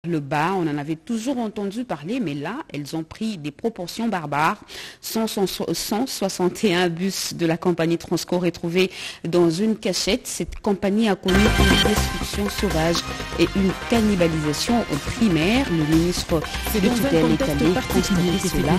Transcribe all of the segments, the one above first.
Le bas, on en avait toujours entendu parler, mais là, elles ont pris des proportions barbares. 161 bus de la compagnie Transco retrouvés dans une cachette. Cette compagnie a connu une destruction sauvage et une cannibalisation au primaire. Le ministre de tutelle est allé constater cela.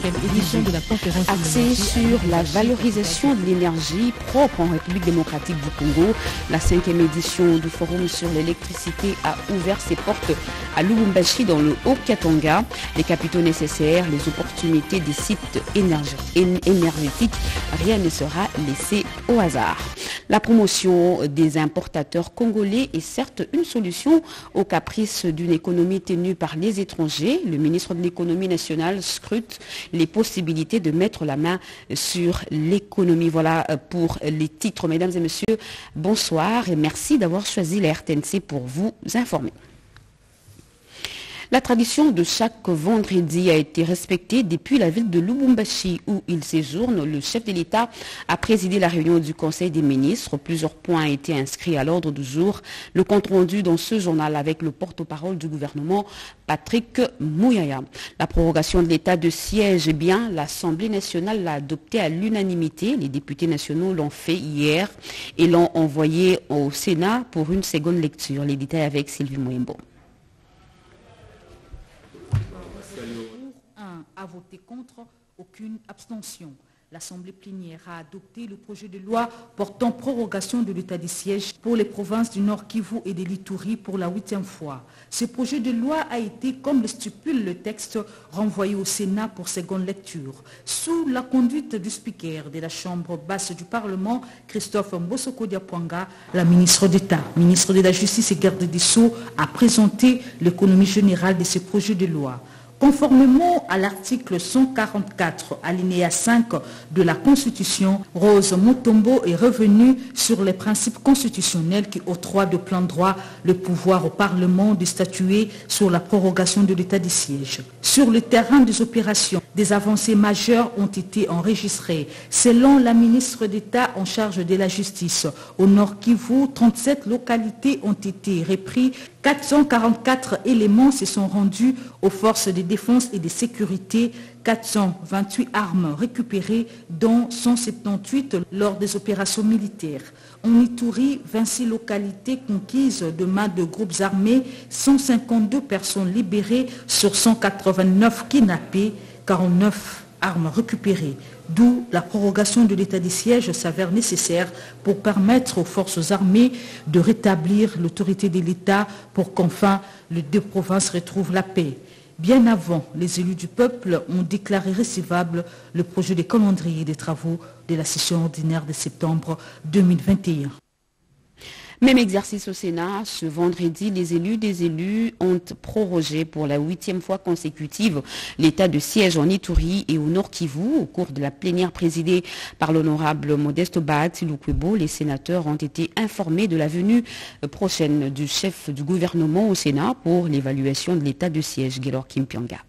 Axé sur la valorisation de l'énergie propre en République démocratique du Congo, la 5e édition du Forum sur l'électricité a ouvert ses portes à Lubumbashi dans le Haut-Katanga. Les capitaux nécessaires, les opportunités des sites énergétiques, rien ne sera laissé au hasard. La promotion des importateurs congolais est certes une solution aux caprices d'une économie tenue par les étrangers. Le ministre de l'économie nationale scrute les possibilités de mettre la main sur l'économie. Voilà pour les titres. Mesdames et messieurs, bonsoir et merci d'avoir choisi la RTNC pour vous informer. La tradition de chaque vendredi a été respectée depuis la ville de Lubumbashi où il séjourne. Le chef de l'État a présidé la réunion du Conseil des ministres. Plusieurs points ont été inscrits à l'ordre du jour. Le compte rendu dans ce journal avec le porte-parole du gouvernement, Patrick Mouyaya. La prorogation de l'état de siège, l'Assemblée nationale l'a adoptée à l'unanimité. Les députés nationaux l'ont fait hier et l'ont envoyé au Sénat pour une seconde lecture. Les détails avec Sylvie Mouimbo. A voté contre, aucune abstention. L'Assemblée plénière a adopté le projet de loi portant prorogation de l'état de siège pour les provinces du Nord Kivu et de l'Ituri pour la 8e fois. Ce projet de loi a été, comme le stipule le texte, renvoyé au Sénat pour seconde lecture. Sous la conduite du speaker de la Chambre basse du Parlement, Christophe Mbosoko Diapwanga, la ministre d'État, ministre de la Justice et garde des Sceaux, a présenté l'économie générale de ce projet de loi. Conformément à l'article 144, alinéa 5 de la Constitution, Rose Mutombo est revenue sur les principes constitutionnels qui octroient de plein droit le pouvoir au Parlement de statuer sur la prorogation de l'état de siège. Sur le terrain des opérations, des avancées majeures ont été enregistrées. Selon la ministre d'État en charge de la justice, au Nord Kivu, 37 localités ont été reprises. 444 éléments se sont rendus aux forces de défense et de sécurité, 428 armes récupérées, dont 178 lors des opérations militaires. En Ituri, 26 localités conquises de main de groupes armés, 152 personnes libérées sur 189 kidnappées, 49 armes récupérées. D'où la prorogation de l'état de siège s'avère nécessaire pour permettre aux forces armées de rétablir l'autorité de l'État pour qu'enfin les deux provinces retrouvent la paix. Bien avant, les élus du peuple ont déclaré recevable le projet de calendrier des travaux de la session ordinaire de septembre 2021. Même exercice au Sénat, ce vendredi, les élus des élus ont prorogé pour la 8e fois consécutive l'état de siège en Ituri et au Nord Kivu. Au cours de la plénière présidée par l'honorable Modeste Bahati Lukwebo, les sénateurs ont été informés de la venue prochaine du chef du gouvernement au Sénat pour l'évaluation de l'état de siège, Gelor Kimpianga.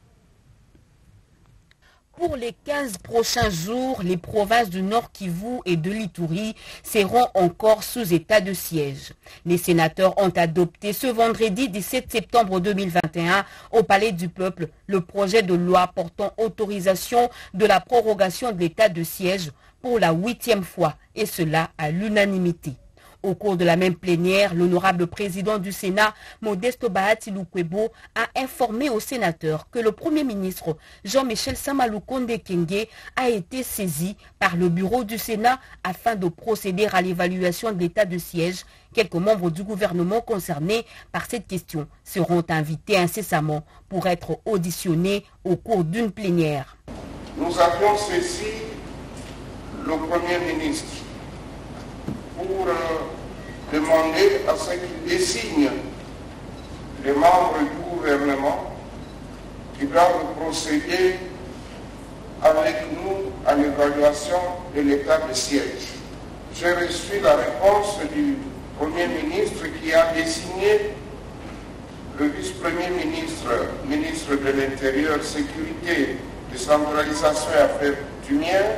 Pour les 15 prochains jours, les provinces du Nord Kivu et de l'Ituri seront encore sous état de siège. Les sénateurs ont adopté ce vendredi 17 septembre 2021 au Palais du Peuple le projet de loi portant autorisation de la prorogation de l'état de siège pour la 8e fois, et cela à l'unanimité. Au cours de la même plénière, l'honorable président du Sénat, Modeste Bahati Lukwebo, a informé aux sénateurs que le Premier ministre Jean-Michel Samalukonde Kenge a été saisi par le bureau du Sénat afin de procéder à l'évaluation de l'état de siège. Quelques membres du gouvernement concernés par cette question seront invités incessamment pour être auditionnés au cours d'une plénière. Nous avions saisi le Premier ministre pour demander à ce qu'il désigne les membres du gouvernement qui doivent procéder avec nous à l'évaluation de l'état de siège. J'ai reçu la réponse du Premier ministre qui a désigné le vice-premier ministre, ministre de l'Intérieur, Sécurité, Décentralisation et Affaires coutumières,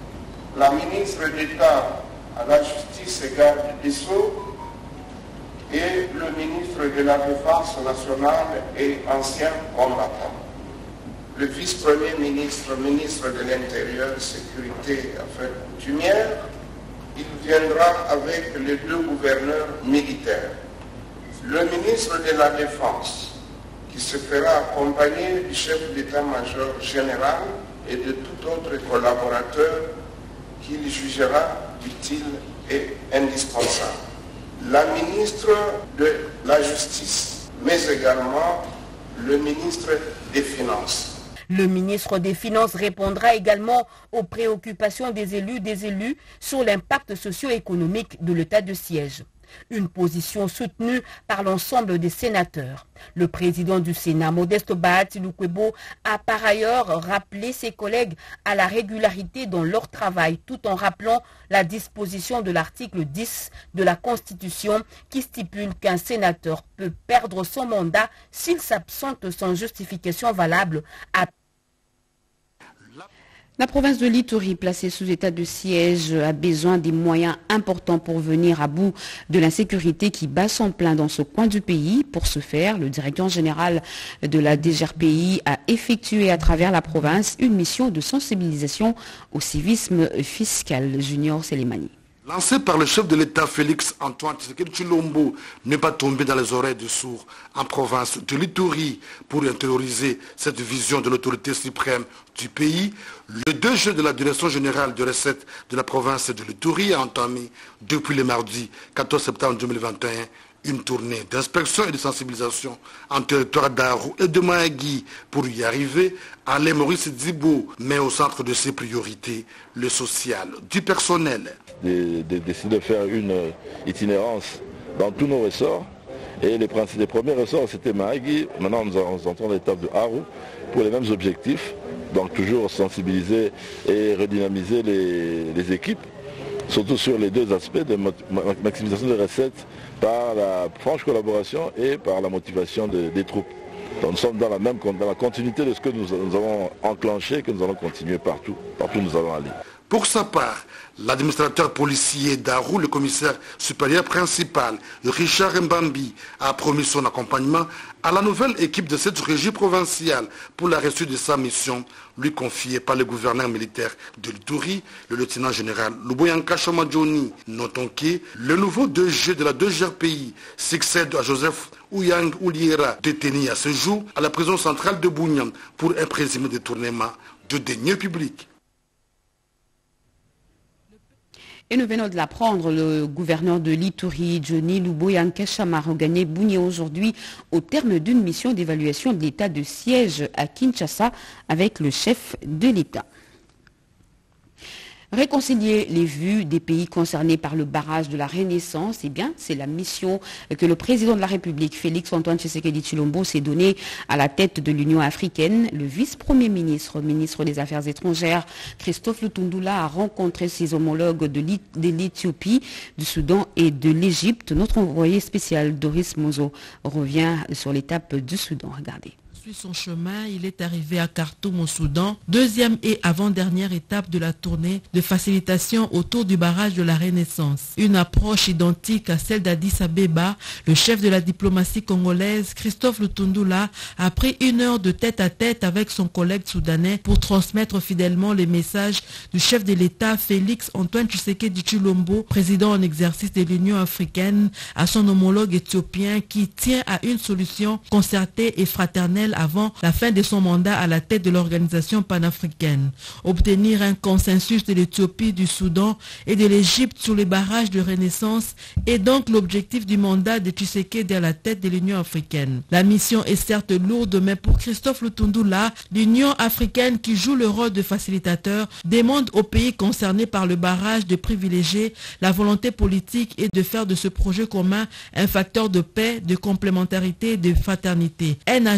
la ministre d'État à la Justice et garde des Sceaux et le ministre de la Défense nationale et ancien combattant. Le vice-premier ministre, ministre de l'Intérieur, Sécurité et Affaires coutumières, il viendra avec les 2 gouverneurs militaires. Le ministre de la Défense, qui se fera accompagner du chef d'état-major général et de tout autre collaborateur qu'il jugera utile et indispensable. La ministre de la Justice, mais également le ministre des Finances. Le ministre des Finances répondra également aux préoccupations des élus sur l'impact socio-économique de l'état de siège. Une position soutenue par l'ensemble des sénateurs. Le président du Sénat, Modeste Bahati Lukwebo, a par ailleurs rappelé ses collègues à la régularité dans leur travail, tout en rappelant la disposition de l'article 10 de la Constitution qui stipule qu'un sénateur peut perdre son mandat s'il s'absente sans justification valable à... La province de l'Ituri, placée sous état de siège, a besoin des moyens importants pour venir à bout de l'insécurité qui bat son plein dans ce coin du pays. Pour ce faire, le directeur général de la DGRPI a effectué à travers la province une mission de sensibilisation au civisme fiscal. Junior Selemani. Lancé par le chef de l'État Félix Antoine Tshisekedi Tshilombo, ne pas tomber dans les oreilles de sourds en province de l'Ituri pour intérioriser cette vision de l'autorité suprême du pays, le 2 juin de la Direction générale de recettes de la province de l'Ituri a entamé depuis le mardi 14 septembre 2021 une tournée d'inspection et de sensibilisation en territoire d'Aru et de Mahagui. Pour y arriver, Alain Maurice Dzibo met au centre de ses priorités le social du personnel. Décider de faire une itinérance dans tous nos ressorts. Et les premiers ressorts, c'était Mahagui. Maintenant, nous entrons dans l'étape de Aru pour les mêmes objectifs. Donc toujours sensibiliser et redynamiser les équipes, surtout sur les 2 aspects de maximisation des recettes par la franche collaboration et par la motivation des troupes. Donc nous sommes dans la continuité de ce que nous avons enclenché et que nous allons continuer partout où nous allons aller. Pour sa part, l'administrateur policier d'Aru, le commissaire supérieur principal, Richard Mbambi, a promis son accompagnement à la nouvelle équipe de cette régie provinciale pour la réussite de sa mission, lui confiée par le gouverneur militaire de l'Ituri, le lieutenant général Luboyanka Chamadjoni. Notons que le nouveau DG de la DGRPI succède à Joseph Ouyang Ouliera, détenu à ce jour à la prison centrale de Bounian pour un présumé détournement de deniers publics. Et nous venons de l'apprendre, le gouverneur de l'Ituri, Johnny Luboyanka Chama, a regagné Bounié aujourd'hui au terme d'une mission d'évaluation de l'état de siège à Kinshasa avec le chef de l'État. Réconcilier les vues des pays concernés par le barrage de la Renaissance, eh bien, c'est la mission que le président de la République, Félix Antoine Tshisekedi Tshilombo, s'est donnée à la tête de l'Union africaine. Le vice-premier ministre, ministre des Affaires étrangères, Christophe Lutundula, a rencontré ses homologues de l'Éthiopie, du Soudan et de l'Égypte. Notre envoyé spécial, Doris Mozo, revient sur l'étape du Soudan. Regardez. Son chemin, il est arrivé à Khartoum au Soudan, deuxième et avant-dernière étape de la tournée de facilitation autour du barrage de la Renaissance. Une approche identique à celle d'Addis Abeba, le chef de la diplomatie congolaise, Christophe Lutundula, a pris 1 heure de tête-à-tête avec son collègue soudanais pour transmettre fidèlement les messages du chef de l'État Félix Antoine Tshisekedi Tshilombo, président en exercice de l'Union africaine, à son homologue éthiopien qui tient à une solution concertée et fraternelle avant la fin de son mandat à la tête de l'organisation panafricaine. Obtenir un consensus de l'Éthiopie, du Soudan et de l'Égypte sur les barrages de Renaissance est donc l'objectif du mandat de Tshisekedi à la tête de l'Union africaine. La mission est certes lourde, mais pour Christophe Lutundula, l'Union africaine qui joue le rôle de facilitateur demande aux pays concernés par le barrage de privilégier la volonté politique et de faire de ce projet commun un facteur de paix, de complémentarité et de fraternité. Un agenda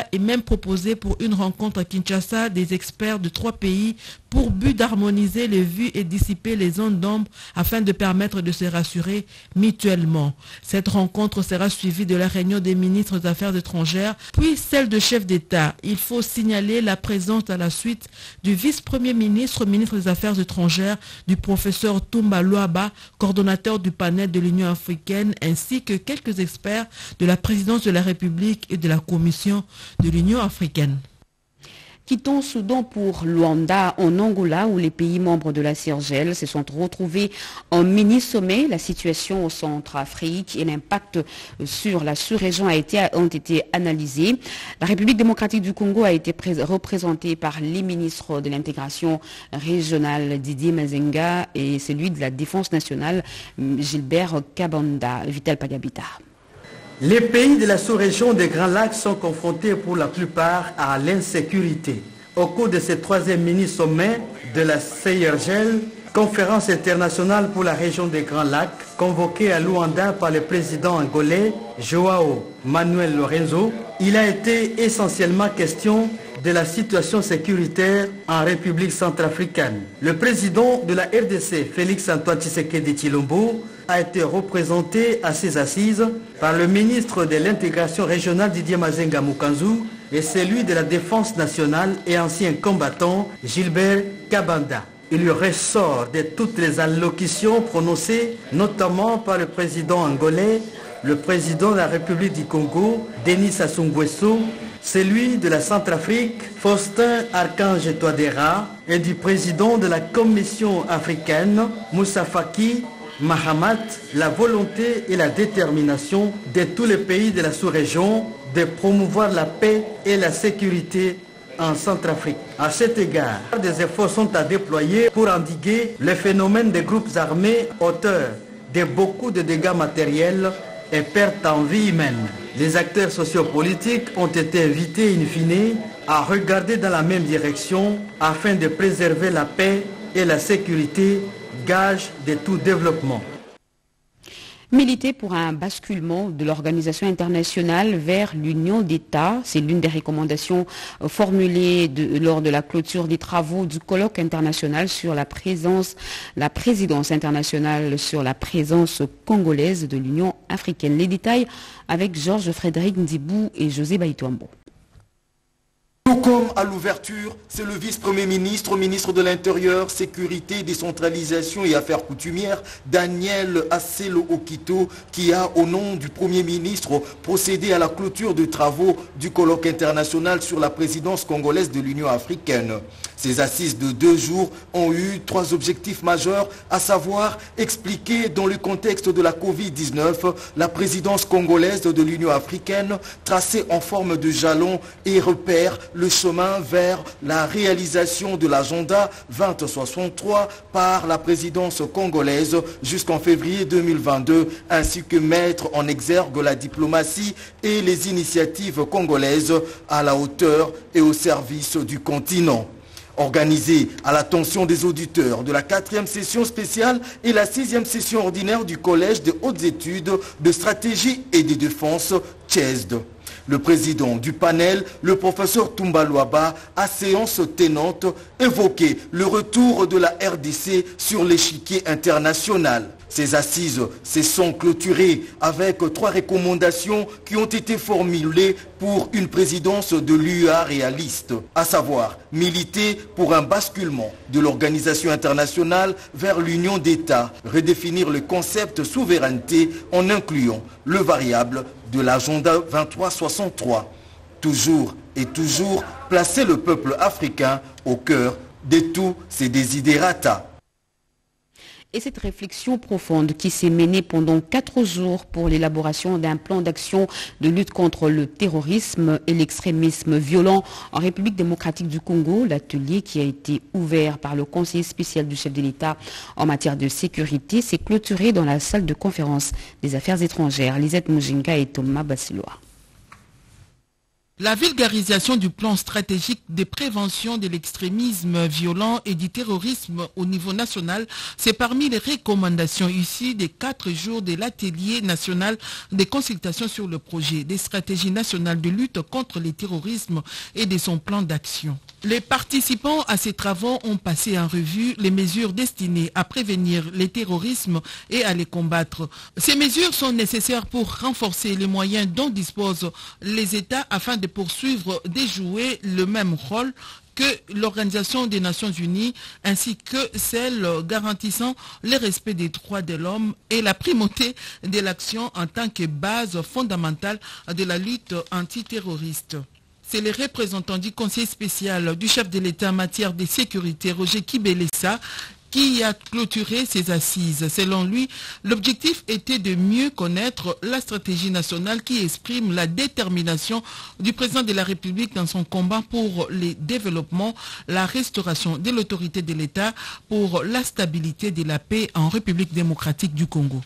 est même proposé pour une rencontre à Kinshasa des experts de 3 pays pour but d'harmoniser les vues et dissiper les zones d'ombre afin de permettre de se rassurer mutuellement. Cette rencontre sera suivie de la réunion des ministres des Affaires étrangères, puis celle de chefs d'État. Il faut signaler la présence à la suite du vice-premier ministre, ministre des Affaires étrangères, du professeur Toumba Luaba, coordonnateur du panel de l'Union africaine, ainsi que quelques experts de la présidence de la République et de la Commission de l'Union africaine. Quittons Soudan pour Luanda, en Angola, où les pays membres de la CIRGL se sont retrouvés en mini-sommet. La situation au Centrafrique et l'impact sur la sous-région ont été analysés. La République démocratique du Congo a été représentée par les ministres de l'intégration régionale Didier Mazenga et celui de la défense nationale Gilbert Kabanda. Vital Pagabita. Les pays de la sous-région des Grands Lacs sont confrontés pour la plupart à l'insécurité. Au cours de ce 3e mini-sommet de la CIRGL, conférence internationale pour la région des Grands Lacs, convoquée à Luanda par le président angolais Joao Manuel Lorenzo, il a été essentiellement question de la situation sécuritaire en République centrafricaine. Le président de la RDC, Félix Antoine Tshisekedi Tshilombo, a été représenté à ces assises par le ministre de l'intégration régionale Didier Mazenga Mukanzu et celui de la défense nationale et ancien combattant Gilbert Kabanda. Il lui ressort de toutes les allocutions prononcées, notamment par le président angolais, le président de la République du Congo, Denis Sassou Nguesso, celui de la Centrafrique, Faustin Archange Touadéra, et du président de la Commission africaine, Moussa Faki Mahamat, la volonté et la détermination de tous les pays de la sous-région de promouvoir la paix et la sécurité en Centrafrique. À cet égard, des efforts sont à déployer pour endiguer le phénomène des groupes armés auteurs de beaucoup de dégâts matériels et pertes en vie humaine. Les acteurs sociopolitiques ont été invités in fine à regarder dans la même direction afin de préserver la paix et la sécurité, gage de tout développement. Militer pour un basculement de l'organisation internationale vers l'union d'États, c'est l'une des recommandations formulées lors de la clôture des travaux du colloque international sur la présidence internationale sur la présence congolaise de l'Union africaine. Les détails avec Georges Frédéric Ndibou et José Baïtouambo. Tout comme à l'ouverture, c'est le vice-premier ministre, ministre de l'Intérieur, Sécurité, Décentralisation et Affaires coutumières, Daniel Asselo Okito, qui a, au nom du Premier ministre, procédé à la clôture des travaux du colloque international sur la présidence congolaise de l'Union africaine. Ces assises de 2 jours ont eu 3 objectifs majeurs, à savoir expliquer dans le contexte de la Covid-19 la présidence congolaise de l'Union africaine, tracer en forme de jalons et repères le chemin vers la réalisation de l'agenda 2063 par la présidence congolaise jusqu'en février 2022, ainsi que mettre en exergue la diplomatie et les initiatives congolaises à la hauteur et au service du continent. Organisé à l'attention des auditeurs de la 4e session spéciale et la 6e session ordinaire du Collège des hautes études de stratégie et de défense, CHESD. Le président du panel, le professeur Toumba Luaba, à séance tenante, évoquait le retour de la RDC sur l'échiquier international. Ces assises se sont clôturées avec 3 recommandations qui ont été formulées pour une présidence de l'UA réaliste, à savoir militer pour un basculement de l'organisation internationale vers l'union d'États, redéfinir le concept souveraineté en incluant le variable de l'agenda 2363. Toujours et toujours placer le peuple africain au cœur de tous ses desiderata. Et cette réflexion profonde qui s'est menée pendant 4 jours pour l'élaboration d'un plan d'action de lutte contre le terrorisme et l'extrémisme violent en République démocratique du Congo, l'atelier qui a été ouvert par le conseiller spécial du chef de l'État en matière de sécurité, s'est clôturé dans la salle de conférence des affaires étrangères. Lisette Mujinga et Thomas Basiloa. La vulgarisation du plan stratégique de prévention de l'extrémisme violent et du terrorisme au niveau national, c'est parmi les recommandations issues des 4 jours de l'atelier national des consultations sur le projet des stratégies nationales de lutte contre le terrorisme et de son plan d'action. Les participants à ces travaux ont passé en revue les mesures destinées à prévenir le terrorisme et à les combattre. Ces mesures sont nécessaires pour renforcer les moyens dont disposent les États afin de poursuivre, de jouer le même rôle que l'Organisation des Nations Unies ainsi que celle garantissant le respect des droits de l'homme et la primauté de l'action en tant que base fondamentale de la lutte antiterroriste. C'est le représentant du Conseil spécial du chef de l'État en matière de sécurité, Roger Kibelessa, qui a clôturé ces assises. Selon lui, l'objectif était de mieux connaître la stratégie nationale qui exprime la détermination du président de la République dans son combat pour le développement, la restauration de l'autorité de l'État, pour la stabilité de la paix en République démocratique du Congo.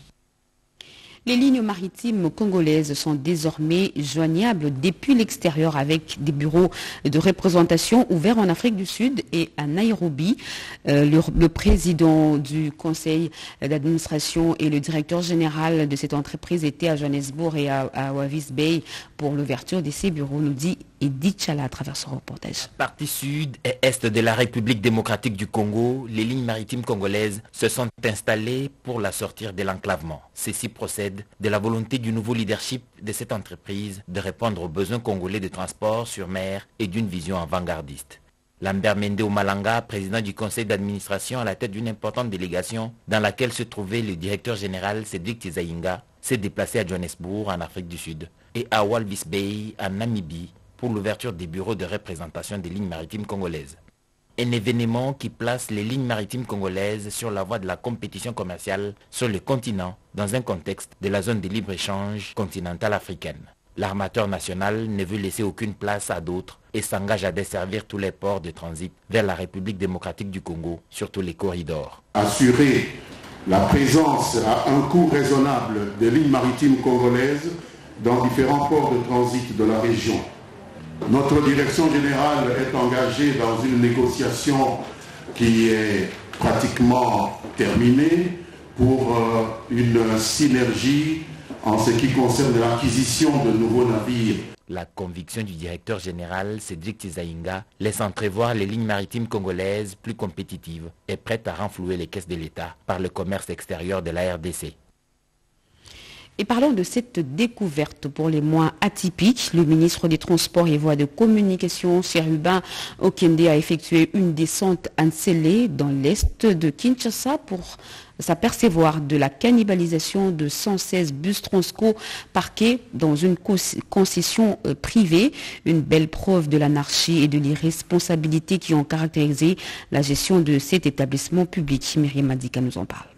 Les lignes maritimes congolaises sont désormais joignables depuis l'extérieur avec des bureaux de représentation ouverts en Afrique du Sud et à Nairobi. Le président du conseil d'administration et le directeur général de cette entreprise étaient à Johannesburg et à Walvis Bay pour l'ouverture de ces bureaux, nous dit Edith Chala à travers ce reportage. Partie sud et est de la République démocratique du Congo, les lignes maritimes congolaises se sont installées pour la sortir de l'enclavement. Ceci procède de la volonté du nouveau leadership de cette entreprise de répondre aux besoins congolais de transport sur mer et d'une vision avant-gardiste. Lambert Mende Malanga, président du conseil d'administration à la tête d'une importante délégation dans laquelle se trouvait le directeur général Cédric Tizaïnga, s'est déplacé à Johannesburg en Afrique du Sud et à Walvis Bay en Namibie pour l'ouverture des bureaux de représentation des lignes maritimes congolaises. Un événement qui place les lignes maritimes congolaises sur la voie de la compétition commerciale sur le continent dans un contexte de la zone de libre-échange continentale africaine. L'armateur national ne veut laisser aucune place à d'autres et s'engage à desservir tous les ports de transit vers la République démocratique du Congo, sur tous les corridors. Assurer la présence à un coût raisonnable des lignes maritimes congolaises dans différents ports de transit de la région. Notre direction générale est engagée dans une négociation qui est pratiquement terminée pour une synergie en ce qui concerne l'acquisition de nouveaux navires. La conviction du directeur général Cédric Tizaïnga laisse entrevoir les lignes maritimes congolaises plus compétitives et prêtes à renflouer les caisses de l'État par le commerce extérieur de la RDC. Et parlons de cette découverte pour les mois atypiques. Le ministre des Transports et Voies de Communication, Cherubin Okende, a effectué une descente en Nsélé dans l'est de Kinshasa pour s'apercevoir de la cannibalisation de 116 bus Transco parqués dans une concession privée. Une belle preuve de l'anarchie et de l'irresponsabilité qui ont caractérisé la gestion de cet établissement public. Myriam Madika nous en parle.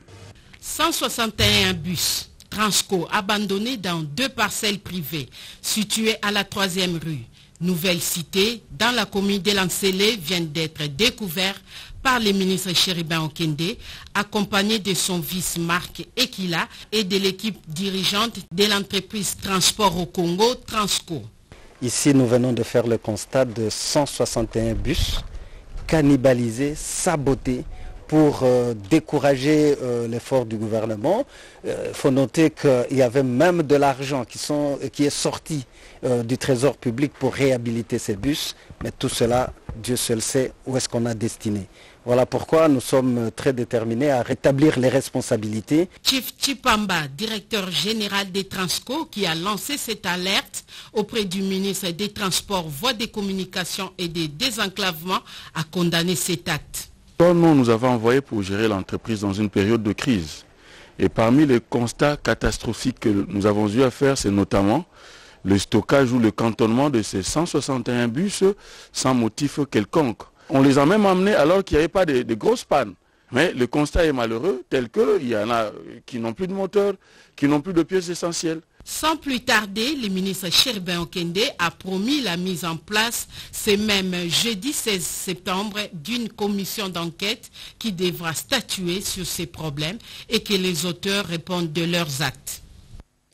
161 bus Transco abandonnés dans 2 parcelles privées situées à la 3e rue. Nouvelle cité dans la commune de Nsélé vient d'être découvert par le ministre Cherubin Okende, accompagné de son vice Marc Ekila et de l'équipe dirigeante de l'entreprise Transport au Congo, Transco. Ici, nous venons de faire le constat de 161 bus cannibalisés, sabotés, pour décourager l'effort du gouvernement. Il faut noter qu'il y avait même de l'argent qui est sorti du trésor public pour réhabiliter ces bus, mais tout cela, Dieu seul sait où est-ce qu'on a destiné. Voilà pourquoi nous sommes très déterminés à rétablir les responsabilités. Chief Chipamba, directeur général des Transco, qui a lancé cette alerte auprès du ministre des Transports, Voies des Communications et des Désenclavements, a condamné cet acte. Nous avons envoyé pour gérer l'entreprise dans une période de crise. Et parmi les constats catastrophiques que nous avons eu à faire, c'est notamment le stockage ou le cantonnement de ces 161 bus sans motif quelconque. On les a même emmenés alors qu'il n'y avait pas de grosses pannes. Mais le constat est malheureux, tel qu'il y en a qui n'ont plus de moteur, qui n'ont plus de pièces essentielles. Sans plus tarder, le ministre Cherubin Okende a promis la mise en place ce même jeudi 16 septembre d'une commission d'enquête qui devra statuer sur ces problèmes et que les auteurs répondent de leurs actes.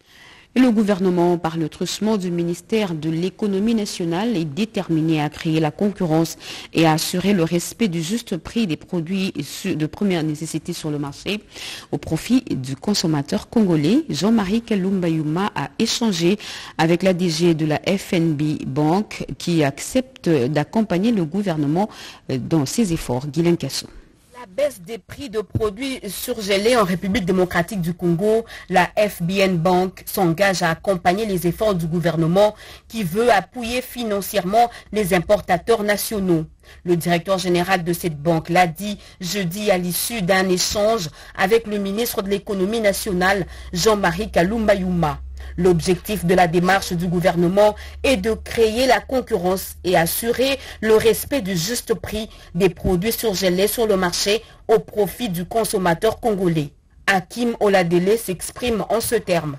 Et le gouvernement, par le truchement du ministère de l'économie nationale, est déterminé à créer la concurrence et à assurer le respect du juste prix des produits de première nécessité sur le marché au profit du consommateur congolais. Jean-Marie Kalumba Yuma a échangé avec la DG de la FNB Bank qui accepte d'accompagner le gouvernement dans ses efforts. Guylain Kassou. La baisse des prix de produits surgelés en République démocratique du Congo, la FBN Bank s'engage à accompagner les efforts du gouvernement qui veut appuyer financièrement les importateurs nationaux. Le directeur général de cette banque l'a dit jeudi à l'issue d'un échange avec le ministre de l'économie nationale, Jean-Marie Kalumba Yuma. L'objectif de la démarche du gouvernement est de créer la concurrence et assurer le respect du juste prix des produits surgelés sur le marché au profit du consommateur congolais. Hakim Oladele s'exprime en ce terme.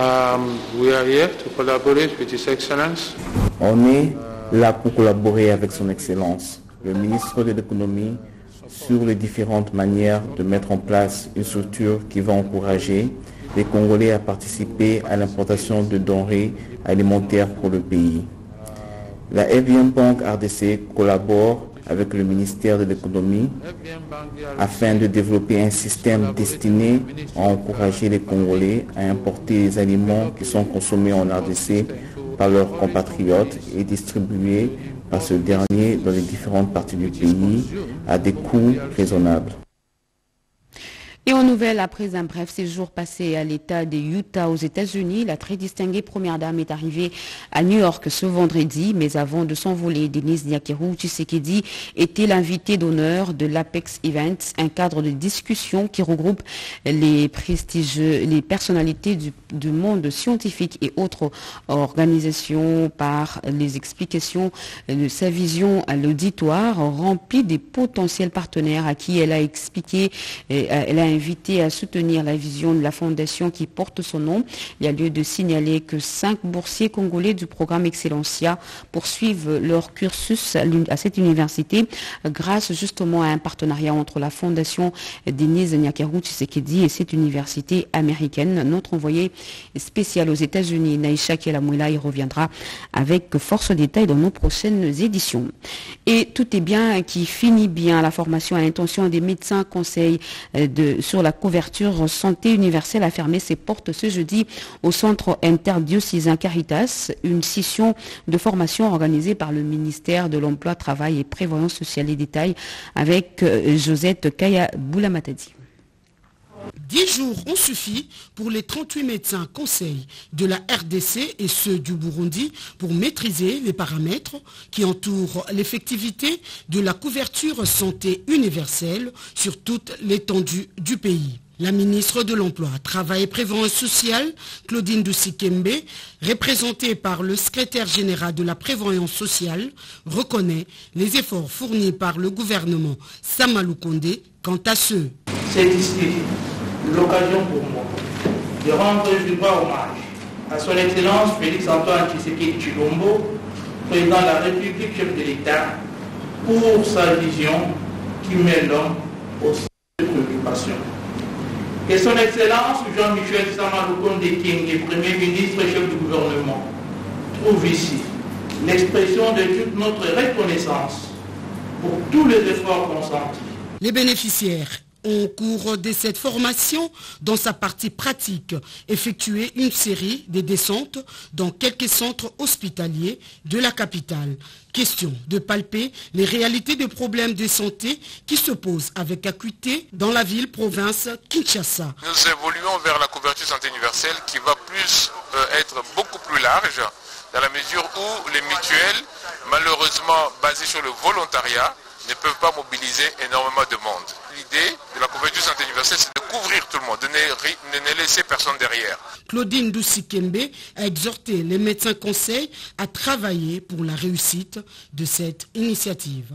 On est là pour collaborer avec son Excellence, le ministre de l'économie, sur les différentes manières de mettre en place une structure qui va encourager les Congolais à participer à l'importation de denrées alimentaires pour le pays. La FBN Bank RDC collabore avec le ministère de l'économie afin de développer un système destiné à encourager les Congolais à importer les aliments qui sont consommés en RDC par leurs compatriotes et distribués par ce dernier dans les différentes parties du pays à des coûts raisonnables. Et en nouvelle, après un bref séjour passé à l'État de Utah aux États-Unis, la très distinguée première dame est arrivée à New York ce vendredi. Mais avant de s'envoler, Denise Nyakeru Tshisekedi était l'invité d'honneur de l'Apex Events, un cadre de discussion qui regroupe les personnalités du monde scientifique et autres organisations par les explications de sa vision à l'auditoire, rempli des potentiels partenaires à qui elle a expliqué, elle a invité à soutenir la vision de la fondation qui porte son nom. Il y a lieu de signaler que 5 boursiers congolais du programme Excellencia poursuivent leur cursus à cette université grâce justement à un partenariat entre la fondation Denise Nyakeru Tshisekedi et cette université américaine. Notre envoyé spécial aux États-Unis, Naïcha Kelamouila, y reviendra avec force détail dans nos prochaines éditions. Et tout est bien qui finit bien. La formation à l'intention des médecins conseille sur la couverture santé universelle a fermé ses portes ce jeudi au centre interdiocésain Caritas, une session de formation organisée par le ministère de l'Emploi, Travail et Prévoyance sociale et détail avec Josette Kaya Boulamatadi. 10 jours ont suffi pour les 38 médecins conseils de la RDC et ceux du Burundi pour maîtriser les paramètres qui entourent l'effectivité de la couverture santé universelle sur toute l'étendue du pays. La ministre de l'Emploi, Travail et Prévoyance sociale, Claudine Doucy-Kembe, représentée par le secrétaire général de la Prévoyance sociale, reconnaît les efforts fournis par le gouvernement Sama Lukonde quant à ceux. C'est ici l'occasion pour moi de rendre un vibrant hommage à son Excellence Félix-Antoine Tshisekedi Tshilombo, président de la République, chef de l'État, pour sa vision qui met l'homme au centre de préoccupation. Que son Excellence Jean-Michel Sama Lukonde Kyenge, Premier ministre et chef du gouvernement, trouve ici l'expression de toute notre reconnaissance pour tous les efforts consentis. Les bénéficiaires ont, au cours de cette formation, dans sa partie pratique, effectué une série de descentes dans quelques centres hospitaliers de la capitale. Question de palper les réalités des problèmes de santé qui se posent avec acuité dans la ville-province Kinshasa. Nous évoluons vers la couverture santé universelle qui va être beaucoup plus large dans la mesure où les mutuelles, malheureusement basées sur le volontariat, ne peuvent pas mobiliser énormément de monde. L'idée de la couverture santé universelle, c'est de couvrir tout le monde, de ne laisser personne derrière. Claudine Doucy-Kembe a exhorté les médecins conseils à travailler pour la réussite de cette initiative.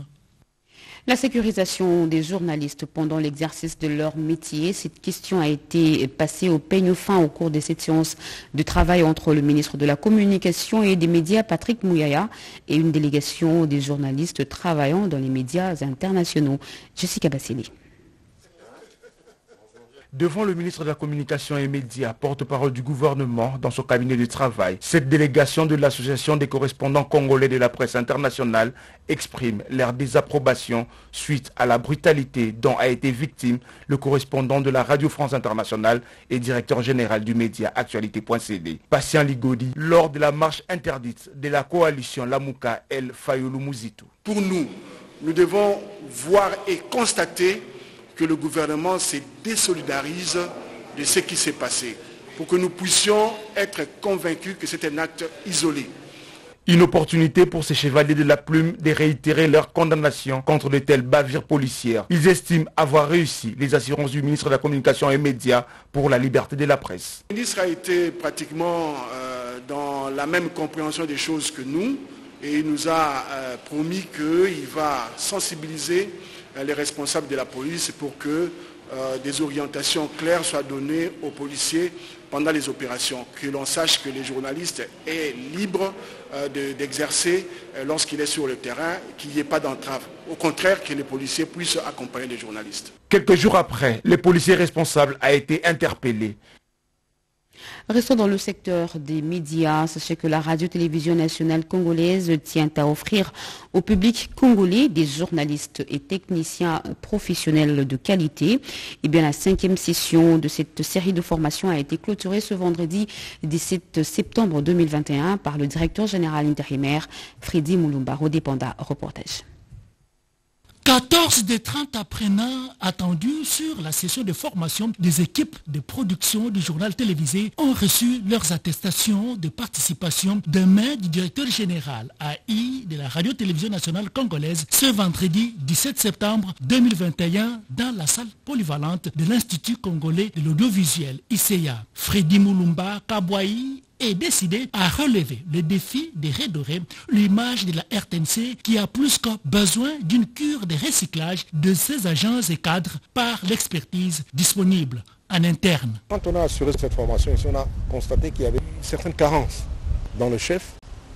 La sécurisation des journalistes pendant l'exercice de leur métier, cette question a été passée au peigne fin au cours de cette séance de travail entre le ministre de la Communication et des médias, Patrick Mouyaya, et une délégation des journalistes travaillant dans les médias internationaux. Jessica Bassili. Devant le ministre de la Communication et Médias, porte-parole du gouvernement dans son cabinet de travail, cette délégation de l'Association des correspondants congolais de la presse internationale exprime leur désapprobation suite à la brutalité dont a été victime le correspondant de la Radio France Internationale et directeur général du média Actualité.cd, Patient Ligodi, lors de la marche interdite de la coalition Lamuka El Fayulu Muzitu. Pour nous, nous devons voir et constater que le gouvernement se désolidarise de ce qui s'est passé, pour que nous puissions être convaincus que c'est un acte isolé. Une opportunité pour ces chevaliers de la plume de réitérer leur condamnation contre de telles bavures policières. Ils estiment avoir réussi les assurances du ministre de la Communication et Médias pour la liberté de la presse. Le ministre a été pratiquement dans la même compréhension des choses que nous et il nous a promis qu'il va sensibiliser les responsables de la police pour que des orientations claires soient données aux policiers pendant les opérations, que l'on sache que les journalistes est libre d'exercer lorsqu'il est sur le terrain, qu'il n'y ait pas d'entrave. Au contraire, que les policiers puissent accompagner les journalistes. Quelques jours après, le policier responsable a été interpellé. Restons dans le secteur des médias. Sachez que la radio-télévision nationale congolaise tient à offrir au public congolais des journalistes et techniciens professionnels de qualité. Et bien, la 5e session de cette série de formations a été clôturée ce vendredi 17 septembre 2021 par le directeur général intérimaire Freddy Mulumba. Rodépanda, reportage. 14 des 30 apprenants attendus sur la session de formation des équipes de production du journal télévisé ont reçu leurs attestations de participation de main du directeur général AI de la radio-télévision nationale congolaise ce vendredi 17 septembre 2021 dans la salle polyvalente de l'Institut congolais de l'audiovisuel ICEA. Freddy Mulumba Kabwaï est décidé à relever le défi de redorer l'image de la RTNC qui a plus que besoin d'une cure de recyclage de ses agents et cadres par l'expertise disponible en interne. Quand on a assuré cette formation, on a constaté qu'il y avait certaines carences dans le chef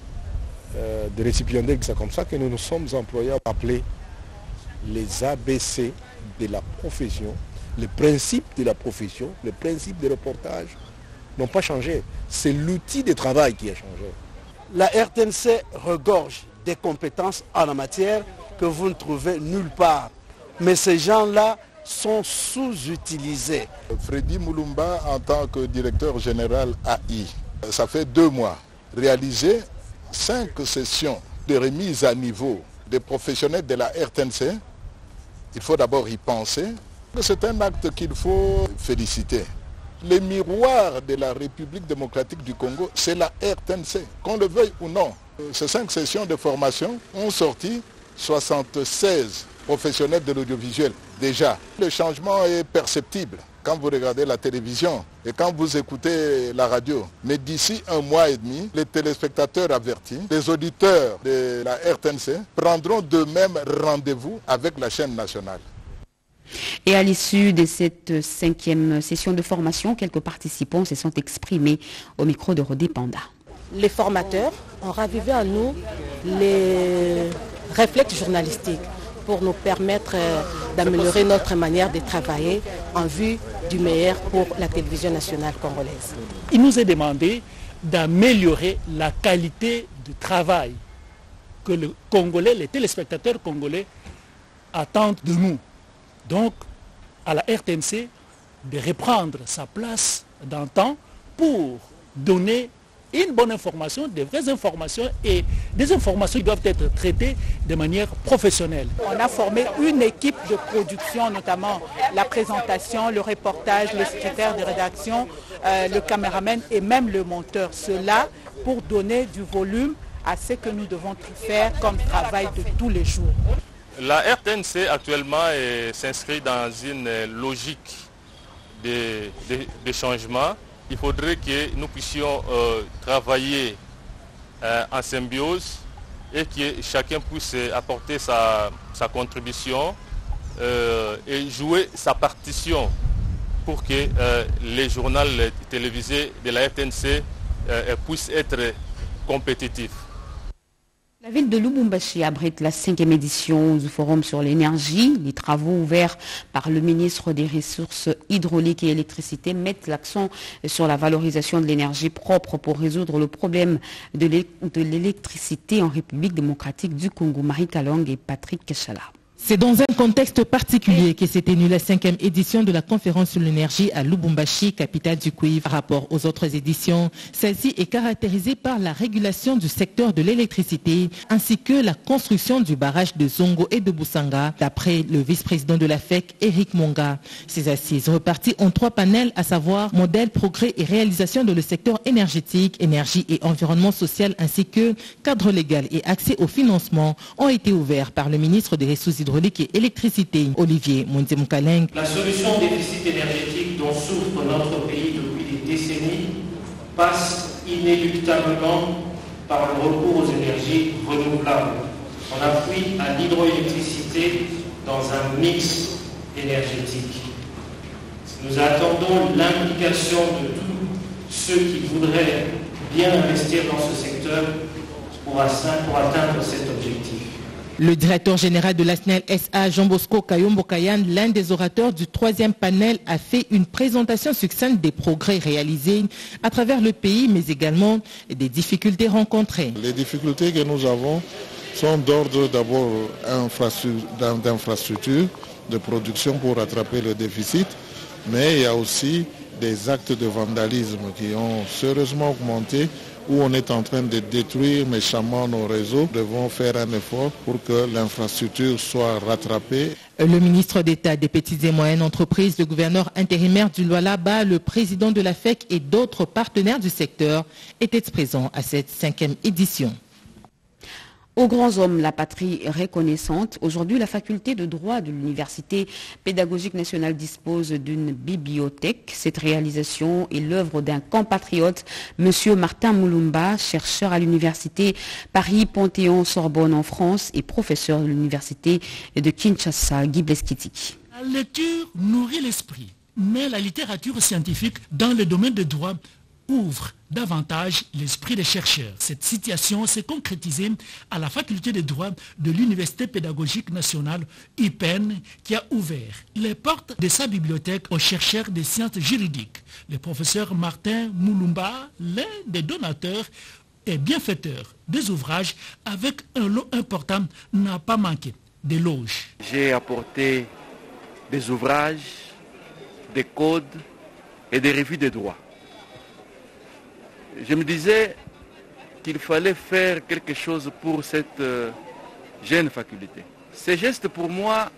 de récipiendaire, c'est comme ça que nous nous sommes employés à appeler les ABC de la profession, les principes de la profession, les principes de reportage n'ont pas changé. C'est l'outil de travail qui a changé. La RTNC regorge des compétences en la matière que vous ne trouvez nulle part. Mais ces gens-là sont sous-utilisés. Freddy Mulumba en tant que directeur général AI, ça fait 2 mois, réaliser 5 sessions de remise à niveau des professionnels de la RTNC. Il faut d'abord y penser. C'est un acte qu'il faut féliciter. Le miroir de la République démocratique du Congo, c'est la RTNC, qu'on le veuille ou non. Ces 5 sessions de formation ont sorti 76 professionnels de l'audiovisuel. Déjà, le changement est perceptible quand vous regardez la télévision et quand vous écoutez la radio. Mais d'ici 1 mois et demi, les téléspectateurs avertis, les auditeurs de la RTNC prendront d'eux-mêmes rendez-vous avec la chaîne nationale. Et à l'issue de cette 5e session de formation, quelques participants se sont exprimés au micro de Rodépanda. Les formateurs ont ravivé en nous les réflexes journalistiques pour nous permettre d'améliorer notre manière de travailler en vue du meilleur pour la télévision nationale congolaise. Il nous est demandé d'améliorer la qualité du travail que le Congolais, les téléspectateurs congolais attendent de nous. Donc, à la RTNC, de reprendre sa place d'antan pour donner une bonne information, des vraies informations et des informations qui doivent être traitées de manière professionnelle. On a formé une équipe de production, notamment la présentation, le reportage, le secrétaire de rédaction, le caméraman et même le monteur. Cela pour donner du volume à ce que nous devons faire comme travail de tous les jours. La RTNC actuellement s'inscrit dans une logique de changement. Il faudrait que nous puissions travailler en symbiose et que chacun puisse apporter sa contribution et jouer sa partition pour que les journaux télévisés de la RTNC puissent être compétitifs. La La ville de Lubumbashi abrite la 5e édition du Forum sur l'énergie. Les travaux ouverts par le ministre des Ressources hydrauliques et électricité mettent l'accent sur la valorisation de l'énergie propre pour résoudre le problème de l'électricité en République démocratique du Congo. Marie Kalong et Patrick Kechala. C'est dans un contexte particulier que s'est tenue la 5e édition de la conférence sur l'énergie à Lubumbashi, capitale du cuivre. Par rapport aux autres éditions, celle-ci est caractérisée par la régulation du secteur de l'électricité ainsi que la construction du barrage de Zongo et de Busanga, d'après le vice-président de la FEC, Eric Monga. Ces assises reparties en 3 panels, à savoir modèle, progrès et réalisation dans le secteur énergétique, énergie et environnement social ainsi que cadre légal et accès au financement, ont été ouverts par le ministre des Ressources hydrauliques et électricité, Olivier Mwenzemoukaleng. La solution au déficit énergétique dont souffre notre pays depuis des décennies passe inéluctablement par le recours aux énergies renouvelables. On appuie à l'hydroélectricité dans un mix énergétique. Nous attendons l'implication de tous ceux qui voudraient bien investir dans ce secteur pour atteindre cet objectif. Le directeur général de la SNEL SA, Jean-Bosco Kayombo-Kayan, l'un des orateurs du 3e panel, a fait une présentation succincte des progrès réalisés à travers le pays, mais également des difficultés rencontrées. Les difficultés que nous avons sont d'ordre d'abord d'infrastructures, de production pour rattraper le déficit, mais il y a aussi des actes de vandalisme qui ont sérieusement augmenté, où on est en train de détruire méchamment nos réseaux. Nous devons faire un effort pour que l'infrastructure soit rattrapée. Le ministre d'État des petites et moyennes entreprises, le gouverneur intérimaire du Lualaba, le président de la FEC et d'autres partenaires du secteur étaient présents à cette 5e édition. Aux grands hommes, la patrie reconnaissante. Aujourd'hui, la faculté de droit de l'Université pédagogique nationale dispose d'une bibliothèque. Cette réalisation est l'œuvre d'un compatriote, M. Martin Moulumba, chercheur à l'Université Paris-Panthéon-Sorbonne en France et professeur de l'Université de Kinshasa, Guy Bleskiti. La lecture nourrit l'esprit, mais la littérature scientifique dans le domaine du droit ouvre davantage l'esprit des chercheurs. Cette situation s'est concrétisée à la faculté de droit de l'Université pédagogique nationale UPN qui a ouvert les portes de sa bibliothèque aux chercheurs des sciences juridiques. Le professeur Martin Moulumba, l'un des donateurs et bienfaiteurs des ouvrages avec un lot important, n'a pas manqué d'éloges. J'ai apporté des ouvrages, des codes et des revues de droit. Je me disais qu'il fallait faire quelque chose pour cette jeune faculté. Ces gestes pour moi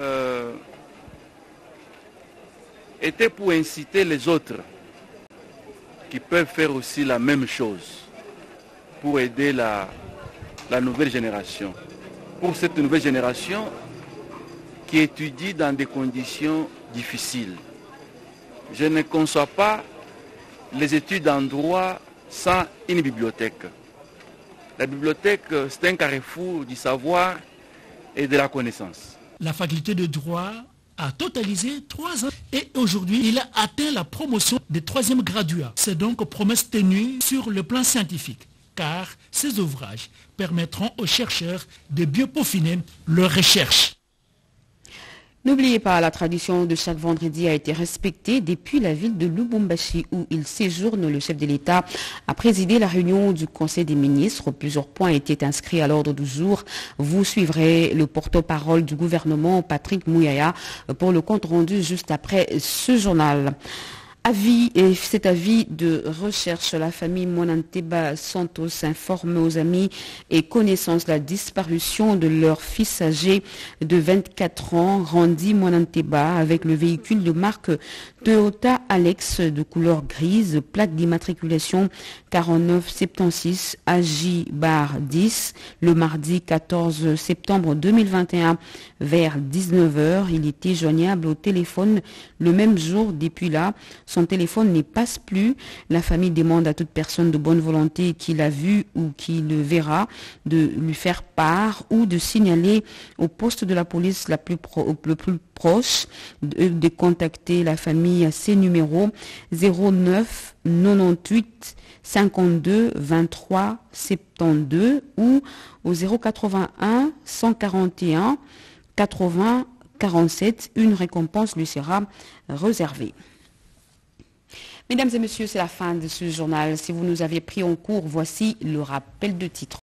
étaient pour inciter les autres qui peuvent faire aussi la même chose pour aider la nouvelle génération. Pour cette nouvelle génération qui étudie dans des conditions difficiles. Je ne conçois pas les études en droit sans une bibliothèque. La bibliothèque, c'est un carrefour du savoir et de la connaissance. La faculté de droit a totalisé 3 ans et aujourd'hui, il a atteint la promotion des 3e graduats. C'est donc promesse tenue sur le plan scientifique, car ces ouvrages permettront aux chercheurs de mieux peaufiner leurs recherches. N'oubliez pas, la tradition de chaque vendredi a été respectée depuis la ville de Lubumbashi où il séjourne. Le chef de l'État a présidé la réunion du Conseil des ministres. Plusieurs points étaient inscrits à l'ordre du jour. Vous suivrez le porte-parole du gouvernement, Patrick Mouyaya, pour le compte rendu juste après ce journal. Cet avis de recherche, la famille Monanteba Santos informe aux amis et connaissances la disparition de leur fils âgé de 24 ans, Randy Monanteba, avec le véhicule de marque Toyota Alex de couleur grise, plaque d'immatriculation 4976 AJ-10, le mardi 14 septembre 2021 vers 19h. Il était joignable au téléphone le même jour. Depuis là, son téléphone ne passe plus. La famille demande à toute personne de bonne volonté qui l'a vu ou qui le verra de lui faire part ou de signaler au poste de la police le plus proche, de contacter la famille parmi ces numéros 09 98 52 23 72 ou au 081 141 80 47. Une récompense lui sera réservée. Mesdames et messieurs, c'est la fin de ce journal. Si vous nous avez pris en cours, voici le rappel de titre.